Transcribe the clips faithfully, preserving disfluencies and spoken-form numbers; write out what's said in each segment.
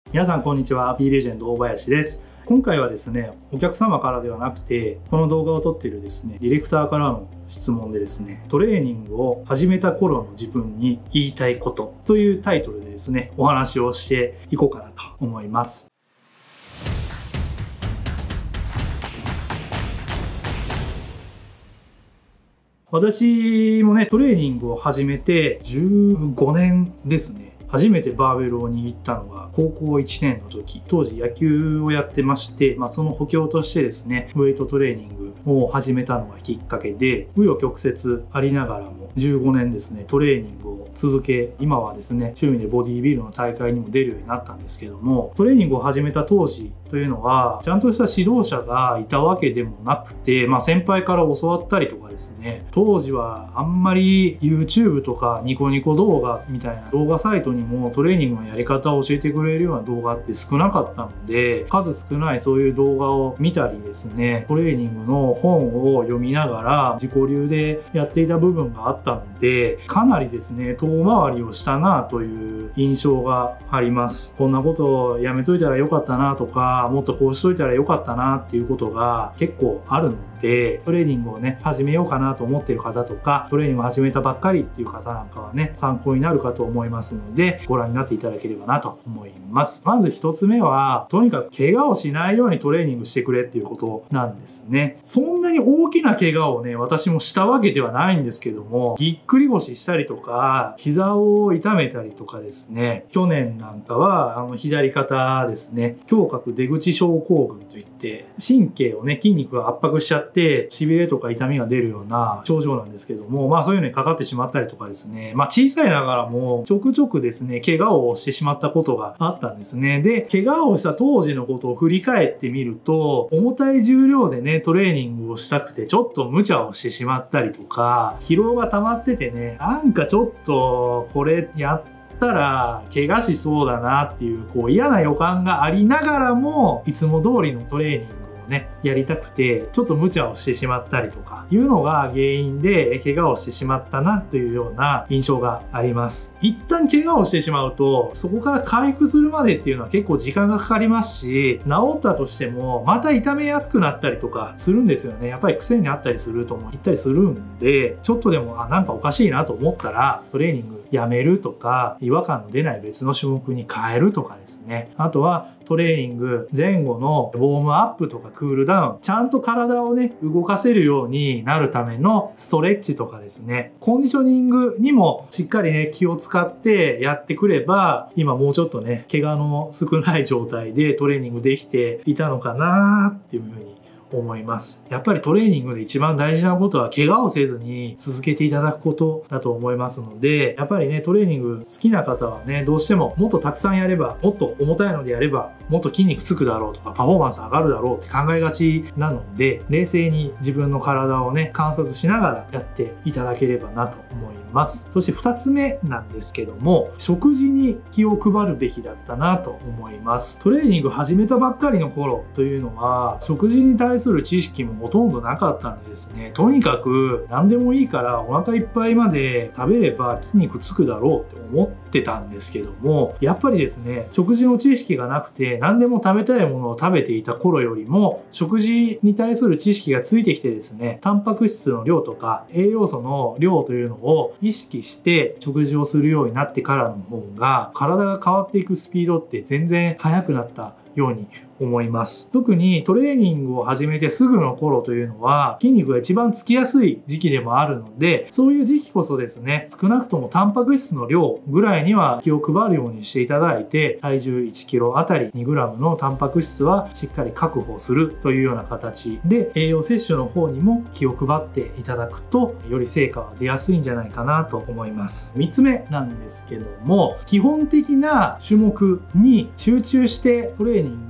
皆さんこんにちは。 B レジェンド大林です。今回はですね、お客様からではなくて、この動画を撮っているですね、ディレクターからの質問でですね、トレーニングを始めた頃の自分に言いたいことというタイトルでですね、お話をしていこうかなと思います。私もね、トレーニングを始めてじゅうごねんですね。初めてバーベルを握ったのが高校いちねんの時、当時野球をやってまして、まあ、その補強としてですね、ウェイトトレーニングを始めたのがきっかけで、紆余曲折ありながらもじゅうごねんですね、トレーニングを続け、今はですね、趣味でボディービルの大会にも出るようになったんですけども、トレーニングを始めた当時というのは、ちゃんとした指導者がいたわけでもなくて、まあ、先輩から教わったりとかですね、当時はあんまり YouTube とかニコニコ動画みたいな動画サイトにもトレーニングのやり方を教えてくれるような動画って少なかったので、数少ないそういう動画を見たりですね、トレーニングの本を読みながら自己流でやっていた部分があったので、かなりですね、遠回りをしたなという印象があります。こんなことをやめといたらよかったなとか、もっとこうしといたらよかったなっていうことが結構あるので、トレーニングをね、始めようかなと思っている方とか、トレーニングを始めたばっかりっていう方なんかはね、参考になるかと思いますので、ご覧になっていただければなと思います。まず一つ目は、とにかく怪我をしないようにトレーニングしてくれっていうことなんですね。そんなに大きな怪我をね、私もしたわけではないんですけども、ぎっくり腰したりとか、膝を痛めたりとかですね、去年なんかは、あの、左肩ですね、胸郭出口症候群といって、神経をね、筋肉が圧迫しちゃって、痺れとか痛みが出るような症状なんですけども、まあそういうのにかかってしまったりとかですね、まあ小さいながらもちょくちょくですね、怪我をしてしまったことがあったんですね。で、怪我をした当時のことを振り返ってみると、重たい重量でね、トレーニングをしたくてちょっと無茶をしてしまったりとか、疲労が溜まっててね、なんかちょっとこれやったら怪我しそうだなっていう、こう嫌な予感がありながらも、いつも通りのトレーニングね、やりたくてちょっと無茶をしてしまったりとかいうのが原因で怪我をしてしまったなというような印象があります。一旦怪我をしてしまうと、そこから回復するまでっていうのは結構時間がかかりますし、治ったとしてもまた痛めやすくなったりとかするんですよね。やっぱり癖になったりするとも言ったりするんで、ちょっとでもあなんかおかしいなと思ったらトレーニングやめるとか、違和感の出ない別の種目に変えるとかですね。あとはトレーニング前後のウォームアップとかクールダウン、ちゃんと体をね、動かせるようになるためのストレッチとかですね、コンディショニングにもしっかりね、気を使ってやってくれば、今もうちょっとね、怪我の少ない状態でトレーニングできていたのかなっていうふうに思います。やっぱりトレーニングで一番大事なことは怪我をせずに続けていただくことだと思いますので、やっぱりね、トレーニング好きな方はね、どうしてももっとたくさんやれば、もっと重たいのでやればもっと筋肉つくだろうとかパフォーマンス上がるだろうって考えがちなので、冷静に自分の体をね、観察しながらやっていただければなと思います。そしてふたつめなんですけども、食事に気を配るべきだったなと思います。トレーニング始めたばっかりの頃というのは、食事に対する知識もほとんどなかったんでですね、とにかく何でもいいからお腹いっぱいまで食べれば筋肉つくだろうって思ってたんですけども、やっぱりですね、食事の知識がなくて何でも食べたいものを食べていた頃よりも、食事に対する知識がついてきてですね、タンパク質の量とか栄養素の量というのを意識して食事をするようになってからの方が、体が変わっていくスピードって全然速くなったように思います。特にトレーニングを始めてすぐの頃というのは、筋肉が一番つきやすい時期でもあるので、そういう時期こそですね、少なくともタンパク質の量ぐらいには気を配るようにしていただいて、体重いちキロあたりにグラムのタンパク質はしっかり確保するというような形で、栄養摂取の方にも気を配っていただくと、より成果は出やすいんじゃないかなと思います。みっつめなんですけども、基本的な種目に集中してトレーニング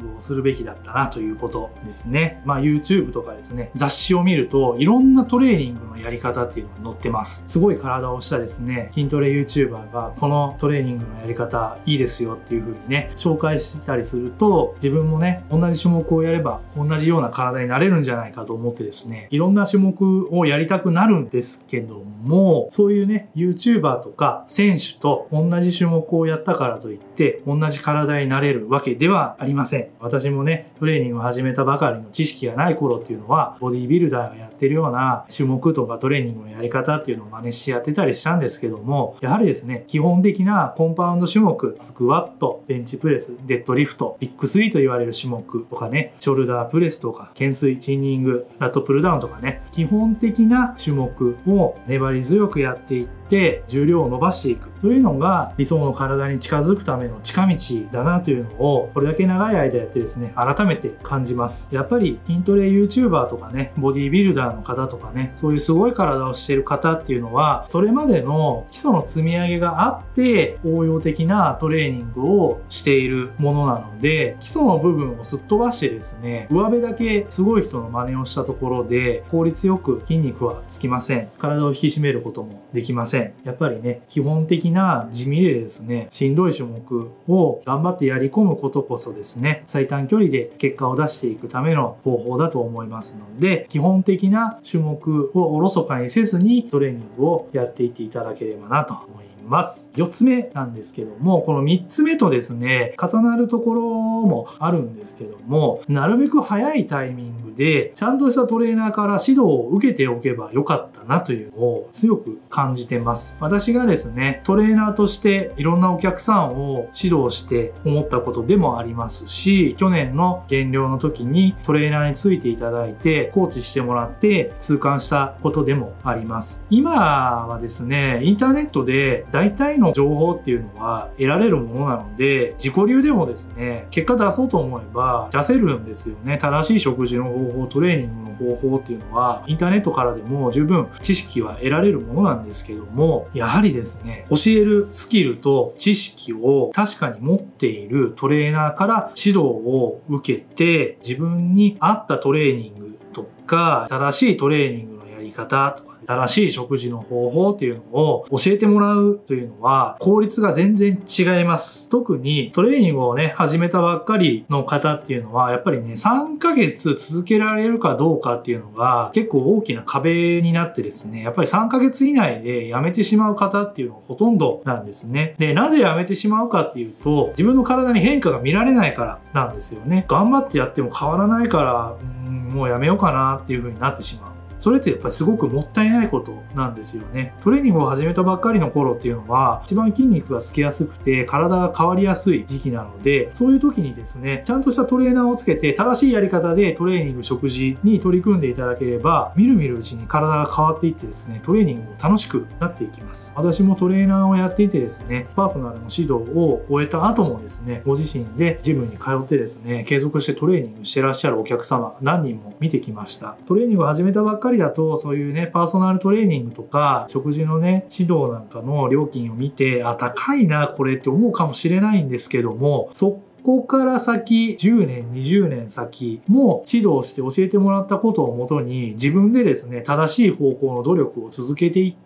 グをするべきだったなということですね。まあ YouTube とかですね、雑誌を見るといろんなトレーニングのやり方っていうのが載ってます。すごい体をしたですね、筋トレ YouTuber がこのトレーニングのやり方いいですよっていう風にね、紹介してたりすると、自分もね、同じ種目をやれば同じような体になれるんじゃないかと思ってですね、いろんな種目をやりたくなるんですけども、そういうね、YouTuber とか選手と同じ種目をやったからといって同じ体になれるわけではありません。私もね、トレーニングを始めたばかりの知識がない頃っていうのは、ボディービルダーがやってるような種目とかトレーニングのやり方っていうのを真似してやってたりしたんですけども、やはりですね、基本的なコンパウンド種目、スクワット、ベンチプレス、デッドリフト、ビッグスリーと言われる種目とかね、ショルダープレスとか、懸垂、チンニング、ラットプルダウンとかね、基本的な種目を粘り強くやっていって重量を伸ばしていくというのが理想の体に近づくための近道だなというのをこれだけ長い間やってですね、改めて感じます。やっぱり筋トレ YouTuber とかね、ボディービルダーの方とかね、そういうすごい体をしている方っていうのはそれまでの基礎の積み上げがあって応用的なトレーニングをしているものなので、基礎の部分をすっ飛ばしてですね、上辺だけすごい人の真似をしたところで効率よく筋肉はつきません。体を引き締めることもできません。やっぱりね、基本的な地味でですね、しんどい種目を頑張ってやり込むことこそですね、最短距離で結果を出していくための方法だと思いますので、基本的な種目をおろそかにせずにトレーニングをやっていっていただければなと思います。よっつめなんですけども、このみっつめとですね、重なるところもあるんですけども、なるべく早いタイミングでちゃんとしたトレーナーから指導を受けておけばよかったなというのを強く感じてます。私がですね、トレーナーとしていろんなお客さんを指導して思ったことでもありますし、去年の減量の時にトレーナーについていただいてコーチしてもらって痛感したことでもあります。今はですね、インターネットで大体の情報っていうのは得られるものなので、自己流でもですね、結果出そうと思えば出せるんですよね。正しい食事の方法、トレーニングの方法っていうのはインターネットからでも十分知識は得られるものなんですけども、やはりですね、教えるスキルと知識を確かに持っているトレーナーから指導を受けて、自分に合ったトレーニングとか正しいトレーニングのやり方とか正しい食事の方法っていうのを教えてもらうというのは効率が全然違います。特にトレーニングをね、始めたばっかりの方っていうのはやっぱりね、さんかげつ続けられるかどうかっていうのが結構大きな壁になってですね、やっぱりさんかげつ以内で辞めてしまう方っていうのがほとんどなんですね。で、なぜ辞めてしまうかっていうと、自分の体に変化が見られないからなんですよね。頑張ってやっても変わらないから、うん、もうやめようかなっていう風になってしまう。それってやっぱりすごくもったいないことなんですよね。トレーニングを始めたばっかりの頃っていうのは一番筋肉がつきやすくて体が変わりやすい時期なので、そういう時にですね、ちゃんとしたトレーナーをつけて正しいやり方でトレーニング、食事に取り組んでいただければ、みるみるうちに体が変わっていってですね、トレーニングも楽しくなっていきます。私もトレーナーをやっていてですね、パーソナルの指導を終えた後もですね、ご自身でジムに通ってですね、継続してトレーニングしてらっしゃるお客様何人も見てきました。トレーニングを始めたばっかりだと、そういうね、パーソナルトレーニングとか食事のね、指導なんかの料金を見て、あ、高いなこれって思うかもしれないんですけども、そここから先じゅうねんにじゅうねん先も指導して教えてもらったことをもとに自分でですね、正しい方向の努力を続けていって、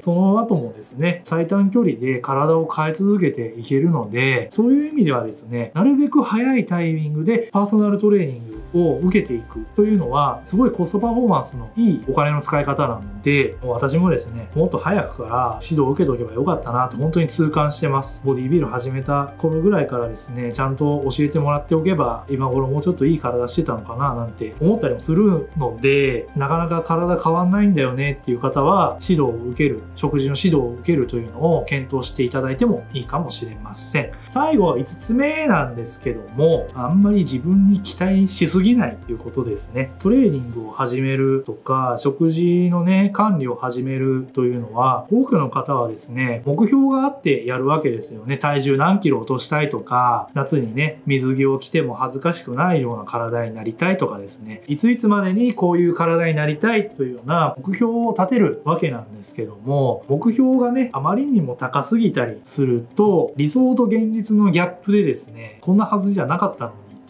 その後もですね、最短距離で体を変え続けていけるので、そういう意味ではですね、なるべく早いタイミングでパーソナルトレーニングを受けていくというのはすごいコストパフォーマンスのいいお金の使い方なので、私もですね、もっと早くから指導を受けておけばよかったなと本当に痛感してます。ボディビル始めた頃ぐらいからですね、ちゃんと教えてもらっておけば今頃もうちょっといい体してたのかななんて思ったりもするので、なかなか体変わんないんだよねっていう方は指導を受ける、食事の指導を受けるというのを検討していただいてもいいかもしれません。最後はいつつめなんですけども、あんまり自分に期待しすぎないっていうことですね。トレーニングを始めるとか食事のね管理を始めるというのは、多くの方はですね、目標があってやるわけですよね。体重何キロ落としたいとか、夏にね水着を着ても恥ずかしくないような体になりたいとかですね、いついつまでにこういう体になりたいというような目標を立てるわけなんですけども、目標がねあまりにも高すぎたりすると理想と現実のギャップでですね、こんなはずじゃなかったのにっ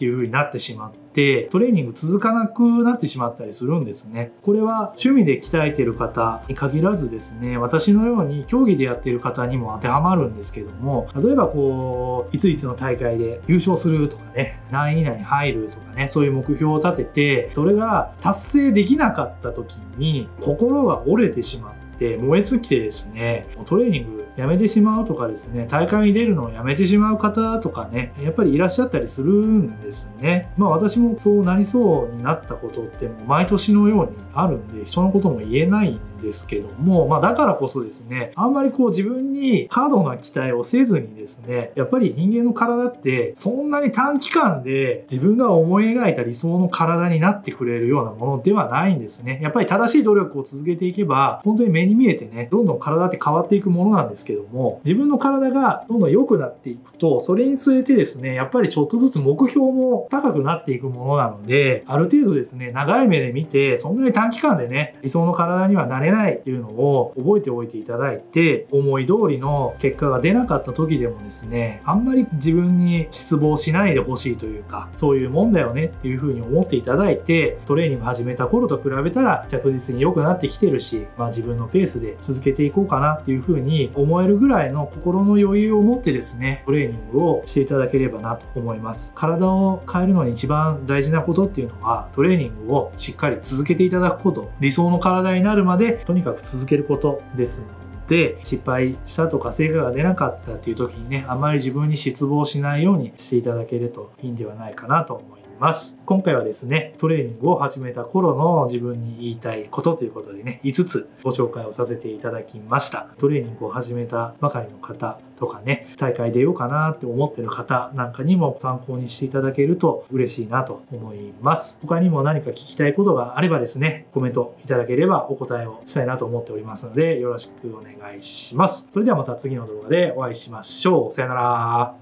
っていう風になってしまって、トレーニング続かなくなってしまったりするんですね。これは趣味で鍛えてる方に限らずですね、私のように競技でやってる方にも当てはまるんですけども、例えばこういついつの大会で優勝するとかね、何位以内に入るとかね、そういう目標を立てて、それが達成できなかった時に心が折れてしまって燃え尽きてですね、トレーニングやめてしまうとかですね、大会に出るのをやめてしまう方とかね、やっぱりいらっしゃったりするんですね。まあ私もそうなりそうになったことってもう毎年のようにあるんで、人のことも言えないんですけども、まあだからこそですね、あんまりこう自分に過度な期待をせずにですね、やっぱり人間の体ってそんなに短期間で自分が思い描いた理想の体になってくれるようなものではないんですね。やっぱり正しい努力を続けていけば、本当に目に見えてね、どんどん体って変わっていくものなんですけども、自分の体がどんどん良くなっていくと、それにつれてですね、やっぱりちょっとずつ目標も高くなっていくものなので、ある程度ですね、長い目で見て、そんなに短期間でね、理想の体にはなれないっていうのを覚えておいていただいて、思い通りの結果が出なかった時でもですね、あんまり自分に失望しないでほしいというか、そういうもんだよねっていうふうに思っていただいて、トレーニング始めた頃と比べたら着実に良くなってきてるし、まあ自分のペースで続けていこうかなっていうふうに思えるぐらいの心の余裕を持ってですね、トレーニングをしていただければなと思います。体を変えるのに一番大事なことっていうのは、トレーニングをしっかり続けていただくこと、理想の体になるまでとにかく続けることですので、失敗したとか成果が出なかったっていう時にね、あまり自分に失望しないようにしていただけるといいんではないかなと思います。今回はですね、トレーニングを始めた頃の自分に言いたいことということでね、いつつご紹介をさせていただきました。トレーニングを始めたばかりの方とかね、大会出ようかなって思ってる方なんかにも参考にしていただけると嬉しいなと思います。他にも何か聞きたいことがあればですね、コメントいただければお答えをしたいなと思っておりますので、よろしくお願いします。それではまた次の動画でお会いしましょう。さよなら。